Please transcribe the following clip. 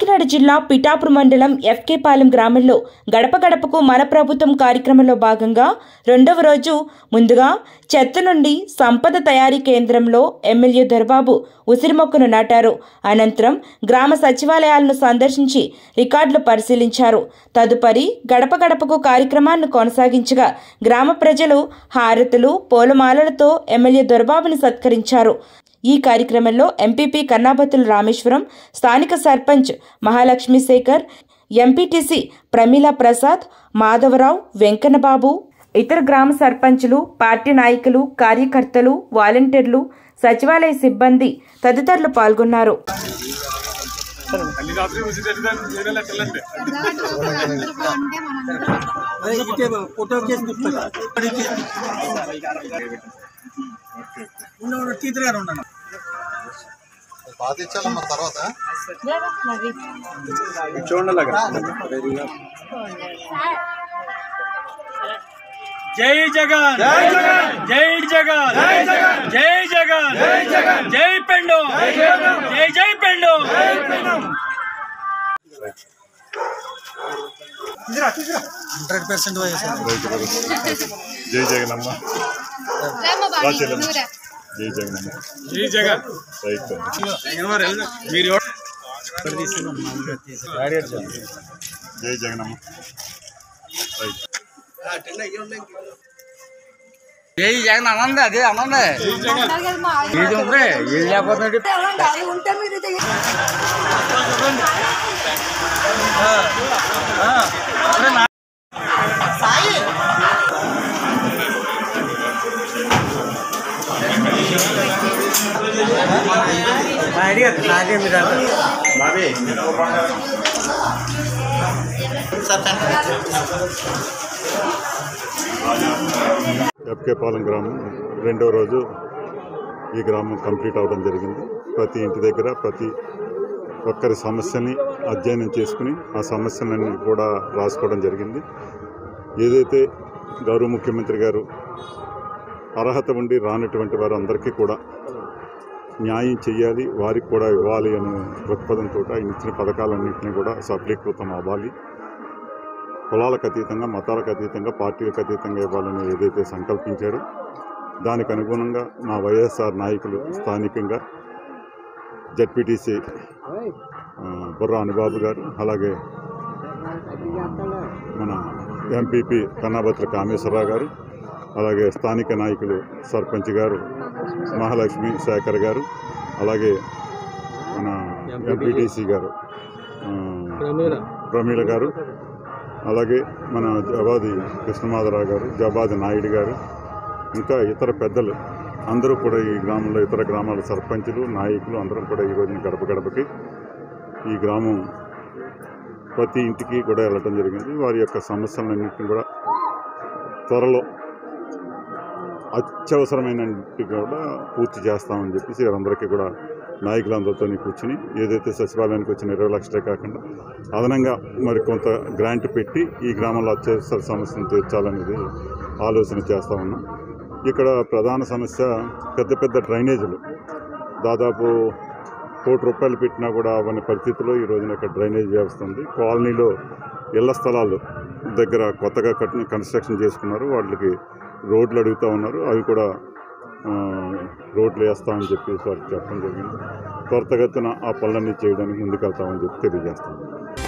కాకినాడ జిల్లా పిఠాపురం మండలం ఎఫ్కేపాలెం గ్రామంలో గడప గడపకు మన ప్రభుత్వం కార్యక్రమంలో భాగంగా రెండవ రోజు ముందుగా చెత్త నుండి సంపద తయారీ కేంద్రంలో ఎమ్మెల్యే దొరబాబు ఉసిరి మొక్కను నాటారు. అనంతరం గ్రామ సచివాలయాలను సందర్శించి రికార్డులు పరిశీలించారు. తదుపరి గడప గడపకు కార్యక్రమాన్ని కొనసాగించగా గ్రామ ప్రజలు హారతులు పూలమాలలతో ఎమ్మెల్యే దొరబాబుని సత్కరించారు. ఈ కార్యక్రమంలో ఎంపీపీ కన్నాబత్తుల రామేశ్వరం, స్థానిక సర్పంచ్ మహాలక్ష్మి శేఖర్, ఎంపీటీసీ ప్రమీలా ప్రసాద్, మాధవరావు, వెంకన్నబాబు, ఇతర గ్రామ సర్పంచులు, పార్టీ నాయకులు, కార్యకర్తలు, వాలంటీర్లు, సచివాలయ సిబ్బంది తదితరులు పాల్గొన్నారు. జై జగన్, జై జగన్, జై జగన్, జై జగన్, జై జగన్, జై జగన్, జై పెండు, జై జై పెండు. జై జగనమ్మ, జై జగనమ్మ, జై జగన్. జై జగనమ్మ. జై జగన్ అనండి, అదే అనండి. ఎఫ్కేపాలెం గ్రామం రెండో రోజు ఈ గ్రామం కంప్లీట్ అవడం జరిగింది. ప్రతి ఇంటి దగ్గర ప్రతి ఒక్కరి సమస్యని అధ్యయనం చేసుకుని ఆ సమస్యలన్నీ కూడా రాసుకోవడం జరిగింది. ఏదైతే గౌరవ ముఖ్యమంత్రి గారు అర్హత ఉండి రానటువంటి వారు అందరికీ కూడా న్యాయం చేయాలి, వారికి కూడా ఇవ్వాలి అనే దృక్పథంతో ఆయన ఇచ్చిన పథకాలన్నింటినీ కూడా సఫలీకృతం అవ్వాలి, కులాలకు అతీతంగా, మతాలకు అతీతంగా, పార్టీలకు అతీతంగా ఇవ్వాలని ఏదైతే సంకల్పించారో దానికి అనుగుణంగా మా వైఎస్ఆర్ నాయకులు స్థానికంగా జడ్పీటీసీ బుర్రా అనుబాబు గారు, అలాగే మన ఎంపీపీ కన్నాబత్తుల కామేశ్వరరావు గారు, అలాగే స్థానిక నాయకులు సర్పంచ్ గారు మహాలక్ష్మి శేఖర్ గారు, అలాగే మన ఎంపీటీసీ గారు ప్రమీల గారు, అలాగే మన జబాది కృష్ణమాధరావు గారు, జబాది నాయుడు గారు, ఇంకా ఇతర పెద్దలు అందరూ కూడా ఈ గ్రామంలో ఇతర గ్రామాల సర్పంచులు, నాయకులు అందరం కూడా ఈరోజు గడప గడపకి ఈ గ్రామం ప్రతి ఇంటికి కూడా వెళ్ళటం జరిగింది. వారి యొక్క సమస్యలన్నింటినీ కూడా త్వరలో అత్యవసరమైనవి కూడా పూర్తి చేస్తామని చెప్పేసి వారందరికీ కూడా నాయకులందరితో కూర్చుని ఏదైతే సచివాలయానికి వచ్చిన 20 లక్షలే కాకుండా అదనంగా మరి కొంత గ్రాంట్ పెట్టి ఈ గ్రామంలో అత్యవసర సమస్యను తీర్చాలనేది ఆలోచన చేస్తూ ఉన్నాం. ఇక్కడ ప్రధాన సమస్య పెద్ద పెద్ద డ్రైనేజీలు, దాదాపు ₹1 కోటి పెట్టినా కూడా అవన్నీ పరిస్థితుల్లో ఈ రోజున ఇక్కడ డ్రైనేజ్ వ్యవస్థ ఉంది. కాలనీలో ఇళ్ల స్థలాలు దగ్గర కొత్తగా కన్స్ట్రక్షన్ చేసుకున్నారు, వాళ్ళకి రోడ్లు అడుగుతూ ఉన్నారు, అవి కూడా రోడ్లు వేస్తామని చెప్పేసి వారికి చెప్పడం జరిగింది. త్వరితగతిన ఆ పనులన్నీ చేయడానికి ముందుకెళ్తామని చెప్పి తెలియజేస్తాం.